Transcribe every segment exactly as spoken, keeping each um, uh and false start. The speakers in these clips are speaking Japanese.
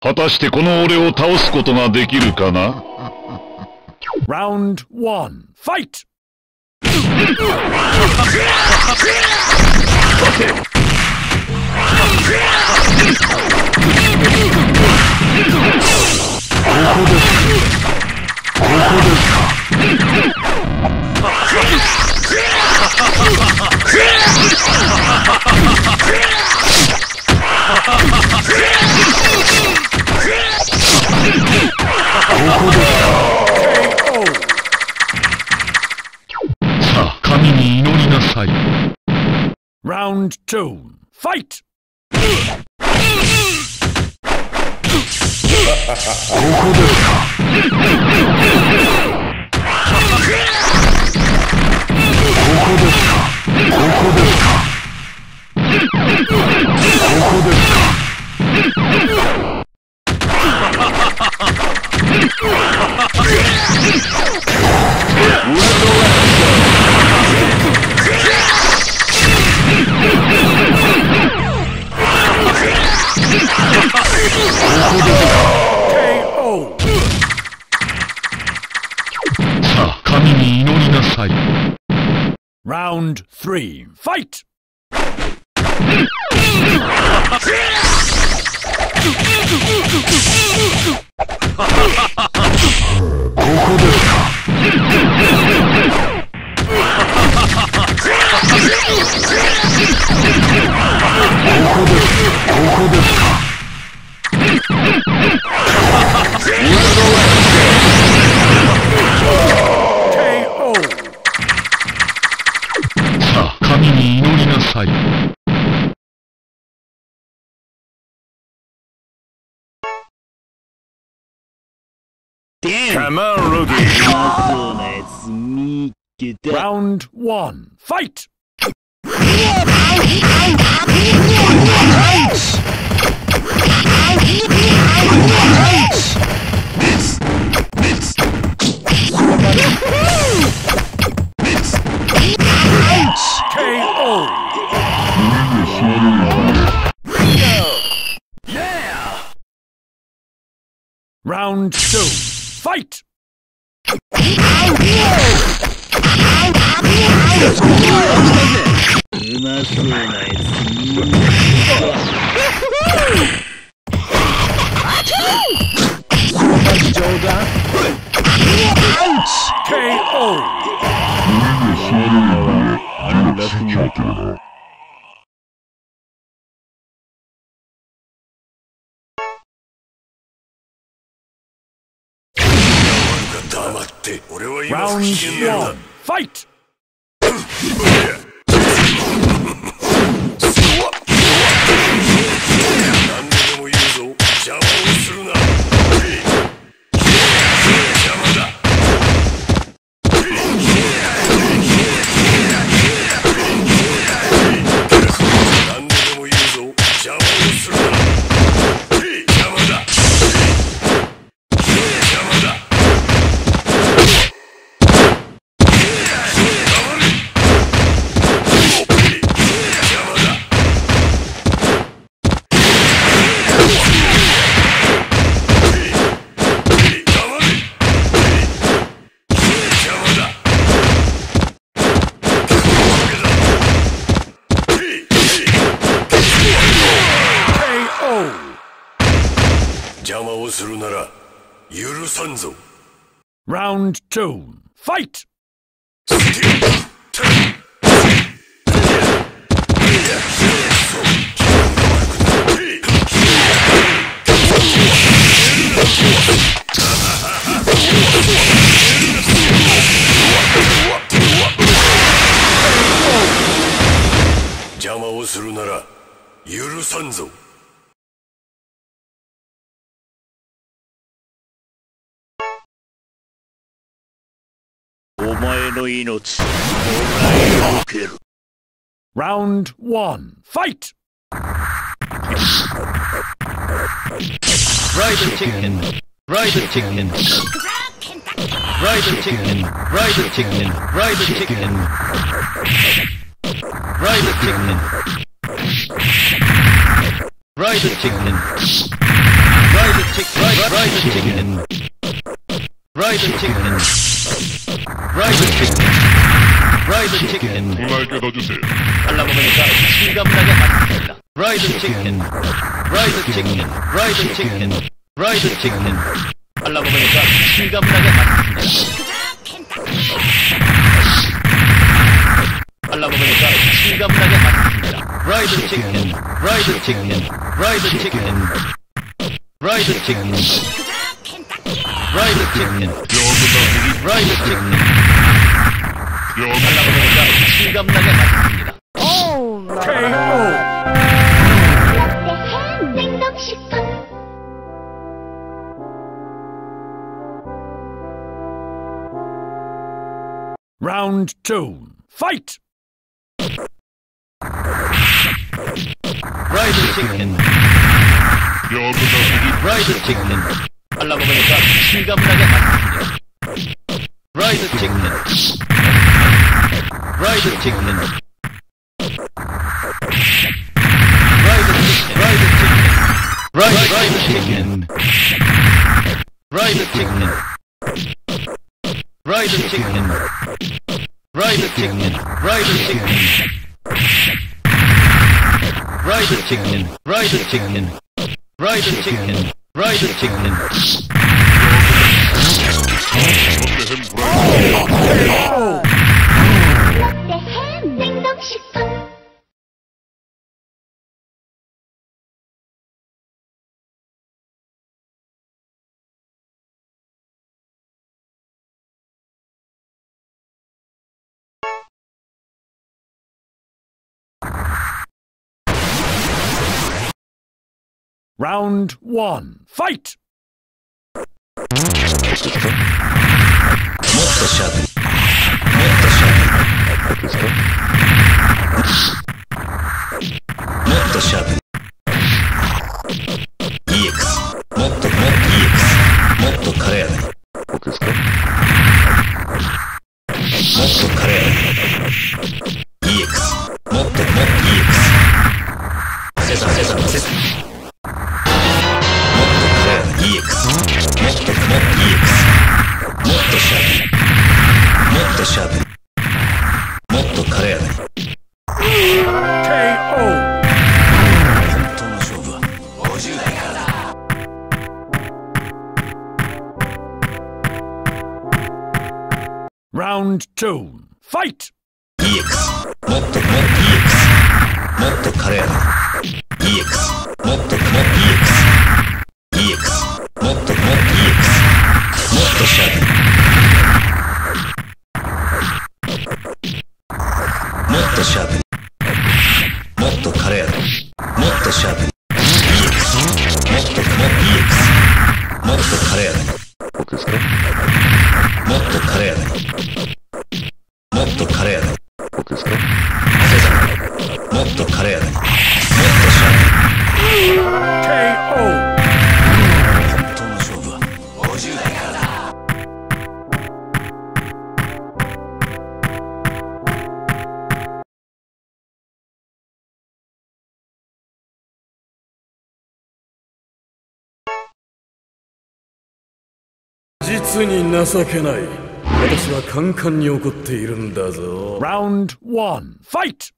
果たしてこの俺を倒すことができるかな？ Round one, fight! さあ、神に祈りなさい。 Round two, fight! ここですか。ここですか。ここですか。ここですか。さあ、神に祈りなさい。 Round three, fight! ここですか。ここですか。ここですか。さあ、神に祈りなさい。 Come on, rookie. Round one, fight! ケーオー! Round two, fight! うまそうなやつ。冗談。 ケーオー! 黙って、俺は今 Round 不機嫌だ。 one, fight! 何でも言うぞ、邪魔をするな。邪魔だ。何でも言うぞ、邪魔をするな。邪魔だ。邪魔だ。邪魔をするなら許さんぞ。 Round two, fight! 邪魔をするなら許さんぞ。お前の命、お前を受ける。 Round one, fight! Ride the chicken, ride the chicken, ride the chicken, ride the chicken, ride the chicken, ride the chicken, ride the chicken, ride Fried chicken. Fried chicken. Fried chicken. Fried chicken. Fried chicken. 분할게 더 주세요. 알라보니까 실감나게 맛있습니다. Fried chicken. Fried chicken. Fried chicken. Fried chicken. 알라보니까 실감나게 맛있습니다. 알라보니까 실감나게 맛있습니다. Fried chicken. Fried chicken. Fried chicken. Fried chicken. Fried chicken. Fried chicken. 알라보니까 실감나게 맛있습니다. 케이오. 냉동식품 Round two. Fight! Fried chicken. Fried chicken. 알라보니까 실감나게 맛있습니다. Fried chicken. Fried chicken. Fried chicken. Fried chicken. Fried chicken. Fried chicken. Fried chicken. Fried chicken. Fried chicken. Fried chicken. Fried chicken. Fried chicken. 롯데햄 냉동식품 Round one. Fight! もっとシャープにもっとシャープにもっとシャープに イーエックス もっともっと イーエックス もっと軽やかにもっと軽やかに イーエックス もっともっと イーエックス セサセサセサ イーエックス もっともっと イーエックス もっとシャープにもっとシャープにもっと軽やかにケーオー本当の勝負はごじゅう代からだ Round two. Fight! イーエックス もっともっと イーエックス もっと軽やかに イーエックス もっともっと イーエックス イーエックス もっともっと イーエックス もっとシャープにもっとシャープにもっと軽やかにもっとシャープに イーエックス もっともっと イーエックス もっと軽やかにもっと軽やかにもっと軽やかにセサもっと軽やかにもっとシャープにケーオー本当の勝負はごじゅう代からだ実に情けない。私はカンカンに怒っているんだぞ。 Round one. Fight!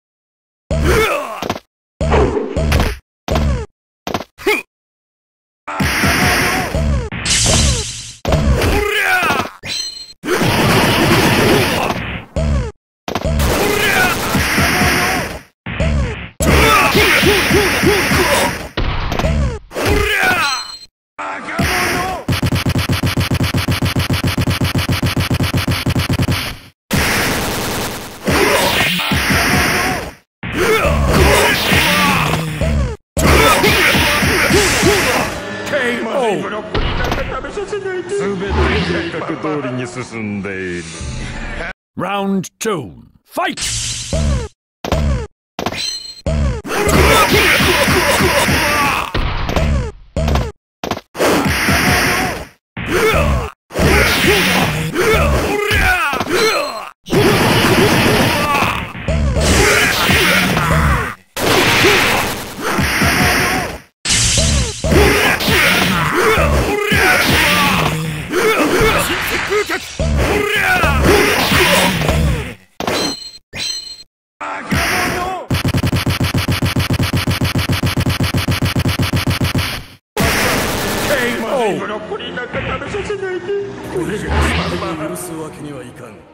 Round two. Fight! 食べさせないで。俺が許すわけにはいかん。